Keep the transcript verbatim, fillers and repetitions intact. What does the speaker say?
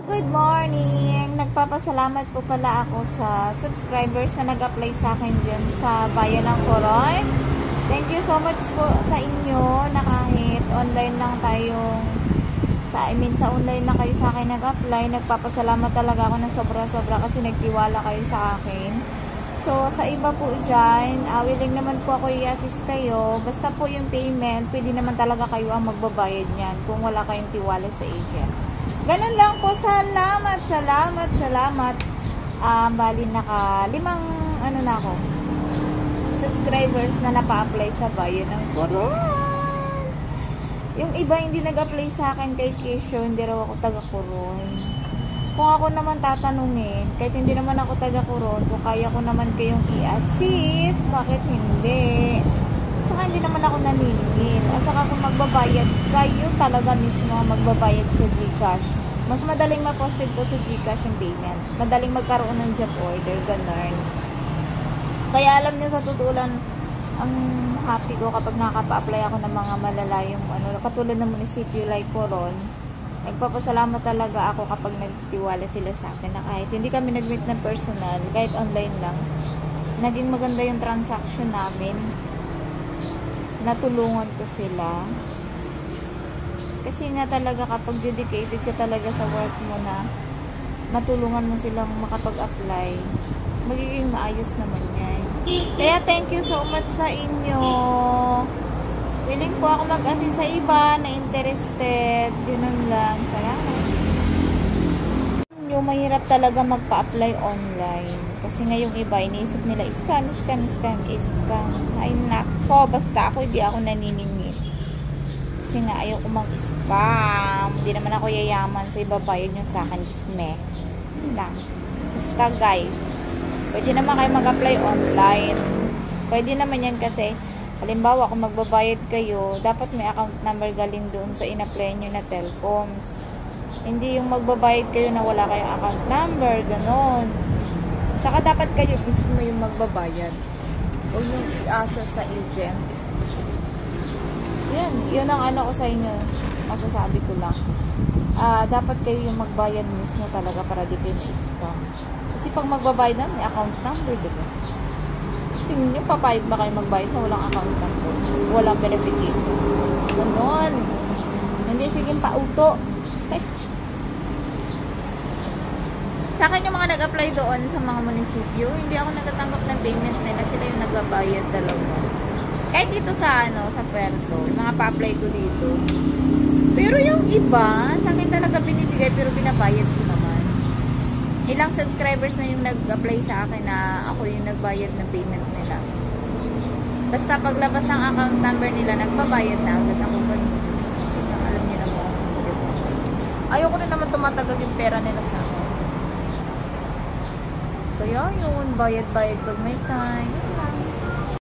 Good morning! Nagpapasalamat po pala ako sa subscribers na nag-apply sa akin dyan sa Bayan ng Coron. Thank you so much po sa inyo na kahit online lang tayong sa, I mean, sa online lang kayo sa akin nag-apply. Nagpapasalamat talaga ako ng sobra-sobra kasi nagtiwala kayo sa akin. So, sa iba po dyan, uh, willing naman po ako i-assist kayo. Basta po yung payment, pwede naman talaga kayo ang magbabayad niyan kung wala kayong tiwala sa agent. Ganun lang po. Salamat, salamat, salamat. Um, bali naka limang ano na ako subscribers na napa-apply sa Bayan ng Coron. Yung iba hindi nag-apply sa akin kay Kesyo, hindi raw ako taga-Coron. Kung ako naman tatanungin, kahit hindi naman ako taga-Coron, kung kaya ko naman kayong i-assist, bakit hindi? Tsaka hindi naman ako naniningil. At saka kung magbabayad, kayo talaga mismo magbabayad sa GCash. Mas madaling ma-posted po sa GCash yung payment. Madaling magkaroon ng job order, ganun. Kaya alam niyo sa tutulan, ang happy ko kapag nakapa-apply ako ng mga malalayong, ano, katulad ng munisipyo like Coron. Nagpapasalamat talaga ako kapag nagtiwala sila sa akin na kahit hindi kami nag-meet ng personal, kahit online lang, naging maganda yung transaction namin. Natulungan ko sila. Kasi nga talaga kapag dedicated ka talaga sa work mo na matulungan mo silang makapag-apply, magiging maayos naman yan. Kaya thank you so much sa inyo. Willing po ako mag-assist sa iba na interested. Ganun lang. Salamat. Yung mahirap talaga magpa-apply online. Kasi nga yung iba, iniisip nila, scam, scam, scam, scam. Ay nako, basta ako, hindi ako naniningil. Kasi nga ayaw ko mag-scam. Hindi naman ako yayaman sa ibabayad nyo sa akin. Just me. Yun lang. Basta guys, pwede naman kayo mag-apply online. Pwede naman yan kasi halimbawa, kung magbabayad kayo, dapat may account number galing doon sa in-apply nyo na telecoms. Hindi yung magbabayad kayo na wala kayong account number, ganon. Tsaka dapat kayo mismo yung magbabayad. O yung i-asa sa agent. Yan, yun ang ano ko sa inyo. Masasabi ko lang. Uh, dapat kayo yung magbayad mismo talaga para di kayo na-scam. Kasi pag magbabayad na, may account number, diba? Tingin nyo, papayag ba kayo magbayad na walang account number? Walang verification. Ganon. Hindi, sige, pauto. Sa akin yung mga nag-apply doon sa mga munisipyo, hindi ako nagatanggap ng payment nila. Sila yung nagbabayad talaga. Kahit dito sa, ano, sa Puerto, yung mga pa-apply ko dito. Pero yung iba, sa akin talaga binibigay, pero binabayad ko naman. Ilang subscribers na yung nag-apply sa akin na ako yung nagbayad ng payment nila. Basta paglabas ng account number nila, nagbabayad na agad ako. Kasi alam niyo naman. Ayoko rin naman tumatagal yung pera nila sa akin. Kaya yun, bayad-bayad pag may time.